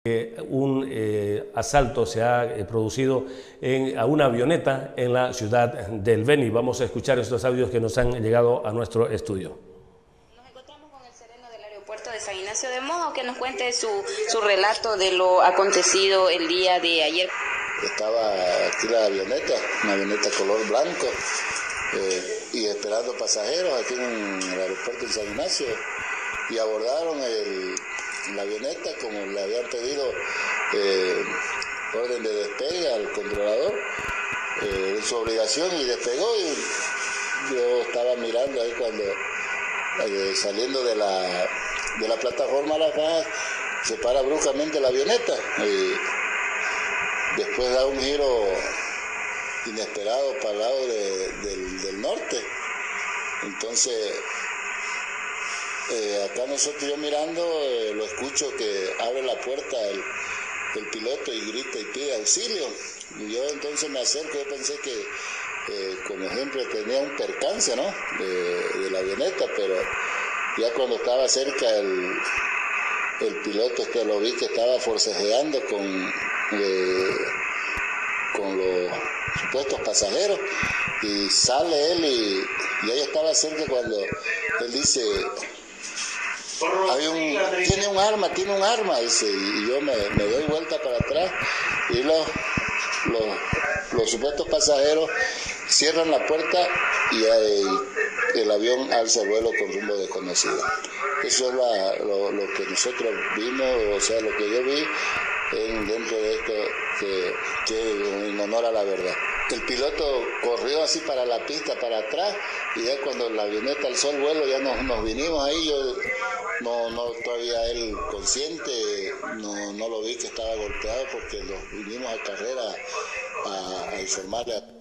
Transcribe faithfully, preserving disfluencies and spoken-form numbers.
Un eh, asalto se ha eh, producido en, a una avioneta en la ciudad del Beni. Vamos a escuchar estos audios que nos han llegado a nuestro estudio. Nos encontramos con el sereno del aeropuerto de San Ignacio de Moja, que nos cuente su, su relato de lo acontecido el día de ayer. Estaba aquí la avioneta, una avioneta color blanco, eh, y esperando pasajeros aquí en el aeropuerto de San Ignacio, y abordaron el la avioneta como le habían pedido eh, orden de despegue al controlador, eh, en su obligación, y despegó. Y yo estaba mirando ahí cuando eh, saliendo de la de la plataforma La Faja se para bruscamente la avioneta y después da un giro inesperado para el lado de, del, del norte. Entonces Eh, acá nosotros, yo mirando, eh, lo escucho que abre la puerta el, el piloto y grita y pide auxilio. Y yo entonces me acerco, yo pensé que, eh, como siempre, tenía un percance, ¿no?, de, de la avioneta, pero ya cuando estaba cerca el, el piloto, este, lo vi que estaba forcejeando con, eh, con los supuestos pasajeros, y sale él y, y ella estaba cerca cuando él dice... Hay un, tiene un arma, tiene un arma, dice, y yo me, me doy vuelta para atrás y los, los, los supuestos pasajeros cierran la puerta y el, el avión alza el vuelo con rumbo desconocido. Eso es la, lo, lo que nosotros vimos, o sea, lo que yo vi en, dentro de esto, que, que en honor a la verdad. El piloto corrió así para la pista, para atrás, y ya cuando la avioneta alzó el vuelo ya nos, nos vinimos ahí. Yo no, no todavía él consciente, no, no lo vi que estaba golpeado, porque nos vinimos a carrera a, a informarle a